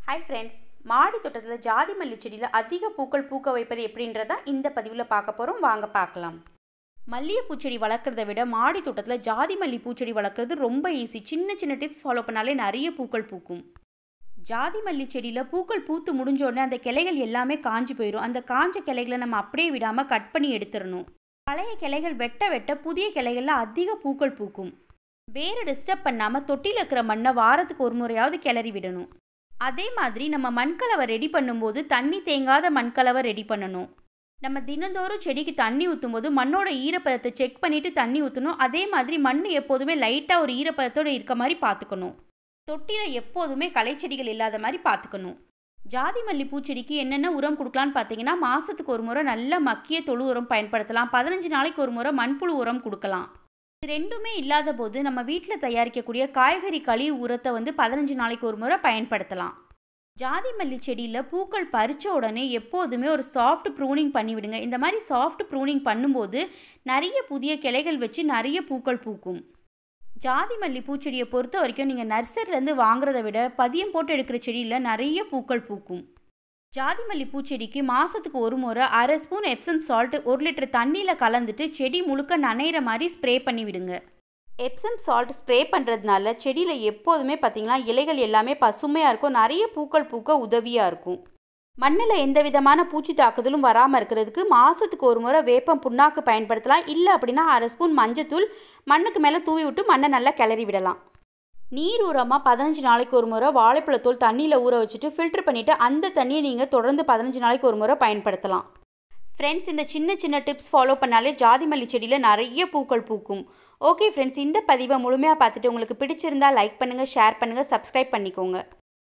Hi friends, மாடி தோட்டத்தில் ஜாதி மல்லி செடியில் அதிக பூக்கள் பூக்க வைப்பது எப்படின்றதான் இந்த பதிவில் பார்க்க போகிறோம். வாங்க பார்க்கலாம். மல்லிகைப்பூ செடி வளர்க்குறத விட மாடி தோட்டத்தில் ஜாதி மல்லி பூச்செடி வளர்க்குறது ரொம்ப ஈஸி. சின்ன சின்ன டிப்ஸ் ஃபாலோ பண்ணாலே நிறைய பூக்கள் பூக்கும். ஜாதி மல்லி செடியில் பூக்கள் பூத்து முடிஞ்ச உடனே அந்த கிளைகள் எல்லாமே காஞ்சி போயிடும். அந்த காஞ்ச கிளைகளை நம்ம அப்படியே விடாமல் கட் பண்ணி எடுத்துடணும். பழைய கிளைகள் வெட்ட வெட்ட புதிய கிளைகளில் அதிக பூக்கள் பூக்கும். வேறு டிஸ்டர்ப் பண்ணாமல் தொட்டியில் இருக்கிற மண்ணை வாரத்துக்கு ஒரு முறையாவது கிளறி விடணும். அதே மாதிரி நம்ம மண்கலவை ரெடி பண்ணும்போது தண்ணி தேங்காத மண்கலவை ரெடி பண்ணணும். நம்ம தினந்தோறும் செடிக்கு தண்ணி ஊற்றும் போது மண்ணோட ஈரப்பதத்தை செக் பண்ணிவிட்டு தண்ணி ஊற்றணும். அதே மாதிரி மண் எப்போதுமே லைட்டாக ஒரு ஈரப்பதத்தோடு இருக்க மாதிரி பார்த்துக்கணும். தொட்டியில் எப்போதுமே களைச்செடிகள் இல்லாத மாதிரி பார்த்துக்கணும். ஜாதி மல்லி பூச்செடிக்கு என்னென்ன உரம் கொடுக்கலான்னு பார்த்தீங்கன்னா, மாதத்துக்கு ஒரு முறை நல்ல மக்கிய தொழு உரம் பயன்படுத்தலாம். 15 நாளைக்கு ஒரு முறை மண்புழு உரம் கொடுக்கலாம். இது ரெண்டுமே இல்லாத போது நம்ம வீட்டில் தயாரிக்கக்கூடிய காய்கறி கழிவு உரத்தை 15 நாளைக்கு ஒரு முறை பயன்படுத்தலாம். ஜாதி மல்லி செடியில் பூக்கள் பறித்த உடனே எப்போதுமே ஒரு சாஃப்ட் ப்ரூனிங் பண்ணிவிடுங்க. இந்த மாதிரி சாஃப்ட் ப்ரூனிங் பண்ணும்போது நிறைய புதிய கிளைகள் வச்சு நிறைய பூக்கள் பூக்கும். ஜாதி மல்லி பூச்செடியை பொறுத்த வரைக்கும் நீங்கள் நர்சரிலேருந்து வாங்குறத விட பதியம் போட்டு எடுக்கிற செடியில் நிறைய பூக்கள் பூக்கும். ஜாதி மல்லி பூச்செடிக்கு மாதத்துக்கு ஒரு முறை 1/2 ஸ்பூன் எப்சம் சால்ட் 1 லிட்டர் தண்ணியில் கலந்துட்டு செடி முழுக்க நனைகிற மாதிரி ஸ்ப்ரே பண்ணி விடுங்க. எப்சம் சால்ட் ஸ்ப்ரே பண்ணுறதுனால செடியில் எப்போதுமே பார்த்திங்கன்னா இலைகள் எல்லாமே பசுமையாக இருக்கும். நிறைய பூக்கள் பூக்க உதவியாக இருக்கும். மண்ணில் எந்த விதமான பூச்சி தாக்குதலும் வராமல் இருக்கிறதுக்கு மாதத்துக்கு ஒரு முறை வேப்பம் புண்ணாக்கு பயன்படுத்தலாம். இல்லை அப்படின்னா 1/2 ஸ்பூன் மஞ்சத்தூள் மண்ணுக்கு மேலே தூவி விட்டு மண்ணை நல்லா கிளறி விடலாம். நீர் உரமாக 15 நாளைக்கு ஒரு முறை வாழைப்பழத்தோல் தண்ணியில் ஊற வச்சுட்டு ஃபில்டர் பண்ணிவிட்டு அந்த தண்ணியை நீங்கள் தொடர்ந்து 15 நாளைக்கு ஒரு முறை பயன்படுத்தலாம். ஃப்ரெண்ட்ஸ், இந்த சின்ன சின்ன டிப்ஸ் ஃபாலோ பண்ணாலே ஜாதி மல்லி செடியில் நிறைய பூக்கள் பூக்கும். ஓகே ஃப்ரெண்ட்ஸ், இந்த பதிவை முழுமையாக பார்த்துட்டு உங்களுக்கு பிடிச்சிருந்தா லைக் பண்ணுங்கள், ஷேர் பண்ணுங்கள், சப்ஸ்கிரைப் பண்ணிக்கோங்க.